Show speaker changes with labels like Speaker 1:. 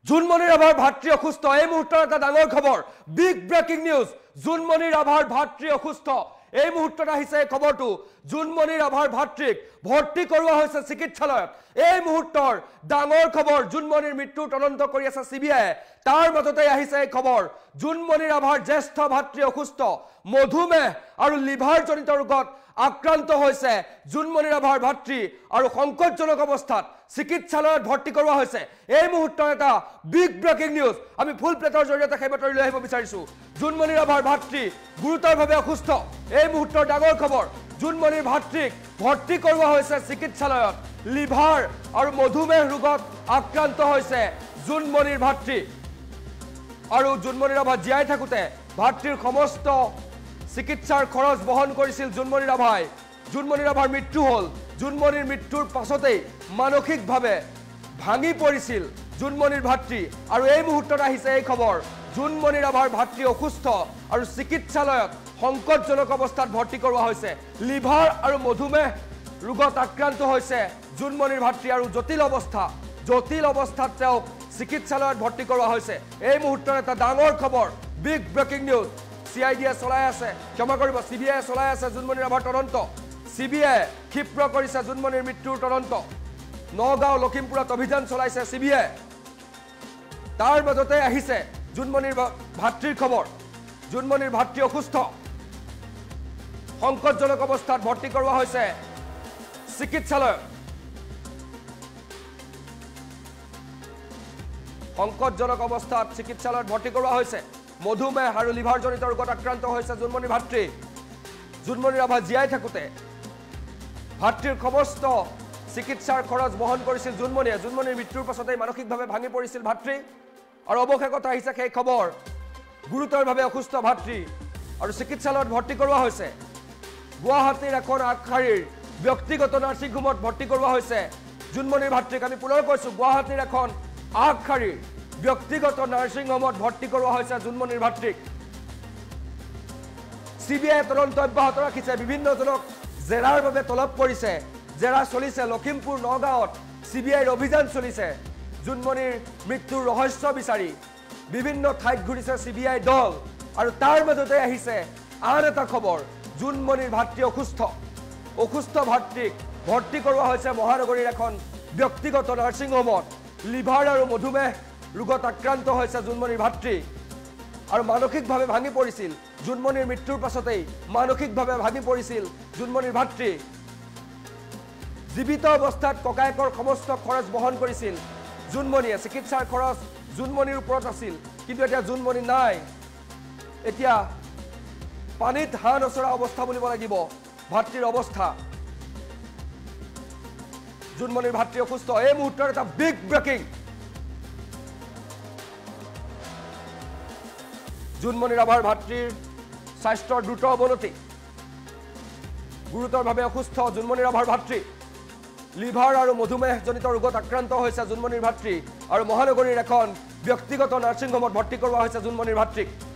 Speaker 1: জুনমণি ৰাভাৰ ভাতৃ অসুস্থ এই মুহূৰ্তৰ এটা ডাঙৰ খবৰ বিগ ব্ৰেকিং নিউজ জুনমণি ৰাভাৰ ভাতৃ অসুস্থ এই মুহূৰ্তত আহিছে এই খবৰটো জুনমণি ৰাভাৰ ভাতৃক ভৰ্তি কৰোৱা হৈছে চিকিৎসালয়ত এই মুহূৰ্তৰ ডাঙৰ খবৰ জুনমণিৰ মৃত্যুৰ তদন্ত কৰি আছে সিবিআই তাৰ মাজতে আহিছে এই খবৰ জুনমণি ৰাভাৰ জ্যেষ্ঠ ভাতৃ অসুস্থ মধুমেহ আৰু লিভাৰ জনিত ৰোগত আক্ৰান্ত হৈছে জুনমণি ৰাভাৰ ভাতৃ আৰু সংকটজনক অৱস্থাত চিকিৎসালয়ত ভৰ্তি কৰোৱা হৈছে এই মুহূৰ্তৰ এটা বিগ ব্ৰেকিং নিউজ আমি ফুল প্লেটৰ জৰিয়তে খেবতৰি লৈ আহিব বিচাৰিছো জুনমণি ৰাভাৰ ভাতৃ গুৰুতৰভাৱে অসুস্থ এই মুহূৰ্তৰ ডাঙৰ খবৰ জুনমণিৰ ভাতৃক ভৰ্তি কৰোৱা হৈছে চিকিৎসালয়ত লিভাৰ আৰু মধুমেহ ৰোগত আক্ৰান্ত হৈছে জুনমণিৰ ভাতৃ আৰু জুনমণি ৰাভা জীয়াই থাকোতে ভাতৃৰ সমস্ত চিকিৎসাৰ খৰচ বহন কৰিছিল জুনমণি ৰাভাই জুনমণি ৰাভাৰ মৃত্যু হল জুনমণিৰ মৃত্যুৰ পাছতেই মানসিকভাৱে ভাঙি পৰিছিল জুনমণিৰ ভাতৃ আৰু এই মুহূৰ্তত আহিছে এই খবৰ জুনমণি ৰাভাৰ ভাতৃ অসুস্থ আৰু চিকিৎসালয়ত সংকটজনক অৱস্থাত ভৰ্তি কৰোৱা হৈছে লিভাৰ আৰু মধুমেহ ৰোগত আক্ৰান্ত হৈছে জুনমণিৰ ভাতৃ আৰু জটিল অৱস্থাত তেওঁক চিকিৎসালয়ত ভৰ্তি কৰোৱা হৈছে এই মুহূৰ্তৰ এটা ডাঙৰ খবৰ বিগ ব্ৰেকিং নিউজ CIDয়ে চলাই আছে ক্ষমা কৰিব CBI চলাই আছে জুনমণি ৰাভাৰ তদন্ত CBI ক্ষিপ্ৰ কৰিছে জুনমণিৰ মৃত্যুৰ তদন্ত নগাঁও লখিমপুৰত অভিযান চলাইছে CBI তাৰ মাজতে আহিছে জুনমণিৰ ভাতৃৰ খবৰ জুনমণিৰ ভাতৃ অসুস্থ সংকটজনক অৱস্থাত ভৰ্তি কৰোৱা হৈছে চিকিৎসালয় সংকটজনক অৱস্থাত চিকিৎসালয়ত ভৰ্তি কৰোৱা হৈছে মধুমেহ আৰু লিভাৰ জনিত ৰোগত আক্ৰান্ত হৈছে জুনমণিৰ ভাতৃ জুনমণি ৰাভা জীয়াই থাকোতে ভাতৃৰ সমস্ত চিকিৎসাৰ খৰচ বহন কৰিছিল জুনমণিৰ মৃত্যুৰ পাছতেই মানসিকভাৱে ভাঙি পৰিছিল ভাতৃ আৰু অৱশেষত আহিছে সেই খবৰ গুৰুতৰভাৱে অসুস্থ ভাতৃ আৰু চিকিৎসালয়ত ভৰ্তি কৰোৱা হৈছে গুৱাহাটীৰ এখন আগশাৰীৰ ব্যক্তিগত নাৰ্ছিং হোমত ভৰ্তি কৰোৱা হৈছে জুনমণিৰ ভাতৃক আমি পুনৰ কৈছো গুৱাহাটীৰ এখন আগশাৰীৰ ব্যক্তিগত নাৰ্ছিং হোমত ভৰ্তি কৰোৱা হৈছে জুনমণিৰ ভাতৃক CBI তদন্ত অব্যাহত ৰাখিছে বিভিন্নজনক জেৰাৰ বাবে তলব কৰিছে জেৰা চলিছে লখিমপুৰ নগাঁৱত CBIৰ অভিযান চলিছে জুনমণিৰ মৃত্যুৰ ৰহস্য বিচাৰি বিভিন্ন ঠাইত ঘূৰিছে CBI দল আৰু তাৰ মাজতে আহিছে আন এটা খবৰ জুনমণিৰ ভাতৃ অসুস্থ ভাতৃক ভৰ্তি কৰোৱা হৈছে মহানগৰীৰ এখন ব্যক্তিগত নাৰ্ছিং হোমত লিভাৰ আৰু মধুমেহ ৰোগত আক্ৰান্ত হৈছে জুনমণিৰ ভাতৃ আৰু মানসিকভাৱে ভাঙি পৰিছিল জুনমণিৰ মৃত্যুৰ পাছতেই মানসিকভাৱে ভাঙি পৰিছিল জুনমণিৰ ভাতৃ জীৱিত অৱস্থাত ককায়েকৰ সমস্ত খৰচ বহন কৰিছিল জুনমণিয়ে চিকিৎসাৰ খৰচ জুনমণিৰ ওপৰত আছিল কিন্তু এতিয়া জুনমণি নাই এতিয়া পানীত হাঁহ নচৰা অৱস্থা বুলিব লাগিব ভাতৃৰ অৱস্থা জুনমণিৰ ভাতৃ অসুস্থ এই মুহূৰ্তৰ এটা বিগ ব্ৰেকিং জুনমণি ৰাভাৰ ভাতৃৰ স্বাস্থ্যৰ দ্ৰুত অৱনতি গুৰুতৰভাৱে অসুস্থ জুনমণি ৰাভাৰ ভাতৃ লিভাৰ আৰু মধুমেহজনিত ৰোগত আক্ৰান্ত হৈছে জুনমণিৰ ভাতৃ আৰু মহানগৰীৰ এখন ব্যক্তিগত নাৰ্ছিং হোমত ভৰ্তি কৰোৱা হৈছে জুনমণিৰ ভাতৃক